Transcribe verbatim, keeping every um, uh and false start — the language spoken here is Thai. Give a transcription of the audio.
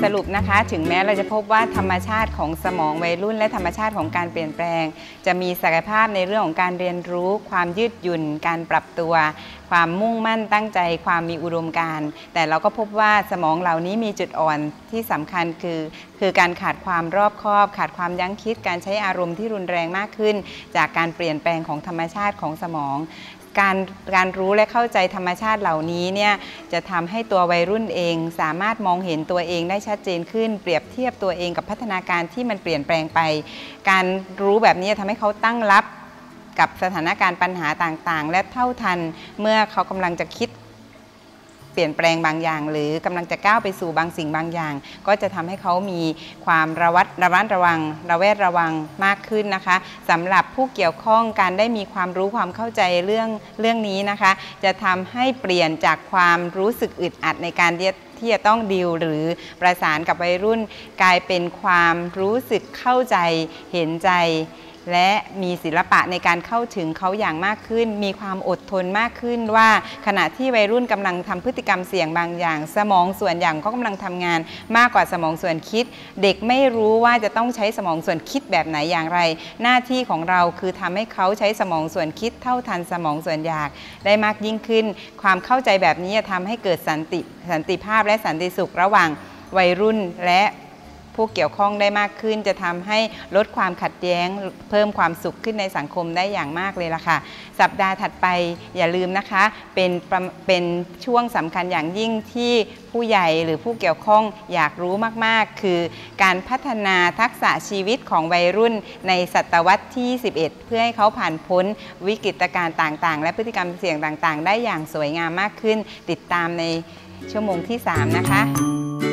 สรุปนะคะถึงแม้เราจะพบว่าธรรมชาติของสมองวัยรุ่นและธรรมชาติของการเปลี่ยนแปลงจะมีศักยภาพในเรื่องของการเรียนรู้ความยืดหยุ่นการปรับตัวความมุ่งมั่นตั้งใจความมีอุดมการณ์แต่เราก็พบว่าสมองเหล่านี้มีจุดอ่อนที่สำคัญคือคือการขาดความรอบคอบขาดความยั้งคิดการใช้อารมณ์ที่รุนแรงมากขึ้นจากการเปลี่ยนแปลงของธรรมชาติของสมองการการรู้และเข้าใจธรรมชาติเหล่านี้เนี่ยจะทำให้ตัววัยรุ่นเองสามารถมองเห็นตัวเองได้ชัดเจนขึ้นเปรียบเทียบตัวเองกับพัฒนาการที่มันเปลี่ยนแปลงไปการรู้แบบนี้ทำให้เขาตั้งรับกับสถานการณ์ปัญหาต่างๆและเท่าทันเมื่อเขากำลังจะคิดเปลี่ยนแปลงบางอย่างหรือกำลังจะก้าวไปสู่บางสิ่งบางอย่างก็จะทำให้เขามีความระวัดระมัดระวังระแวดระวังมากขึ้นนะคะสำหรับผู้เกี่ยวข้องการได้มีความรู้ความเข้าใจเรื่องเรื่องนี้นะคะจะทำให้เปลี่ยนจากความรู้สึกอึดอัดในการที่จะต้องดีลหรือประสานกับวัยรุ่นกลายเป็นความรู้สึกเข้าใจเห็นใจและมีศิลปะในการเข้าถึงเขาอย่างมากขึ้นมีความอดทนมากขึ้นว่าขณะที่วัยรุ่นกำลังทำพฤติกรรมเสี่ยงบางอย่างสมองส่วนอย่างก็กำลังทำงานมากกว่าสมองส่วนคิดเด็กไม่รู้ว่าจะต้องใช้สมองส่วนคิดแบบไหนอย่างไรหน้าที่ของเราคือทำให้เขาใช้สมองส่วนคิดเท่าทันสมองส่วนอยากได้มากยิ่งขึ้นความเข้าใจแบบนี้จะทำให้เกิดสันติสันติภาพและสันติสุขระหว่างวัยรุ่นและผู้เกี่ยวข้องได้มากขึ้นจะทำให้ลดความขัดแย้งเพิ่มความสุขขึ้นในสังคมได้อย่างมากเลยล่ะค่ะสัปดาห์ถัดไปอย่าลืมนะคะเป็นเป็นช่วงสำคัญอย่างยิ่งที่ผู้ใหญ่หรือผู้เกี่ยวข้องอยากรู้มากๆคือการพัฒนาทักษะชีวิตของวัยรุ่นในศตวรรษที่สิบเอ็ดเพื่อให้เขาผ่านพ้นวิกฤตการณ์ต่างๆและพฤติกรรมเสี่ยงต่างๆได้อย่างสวยงามมากขึ้นติดตามในชั่วโมงที่สามนะคะ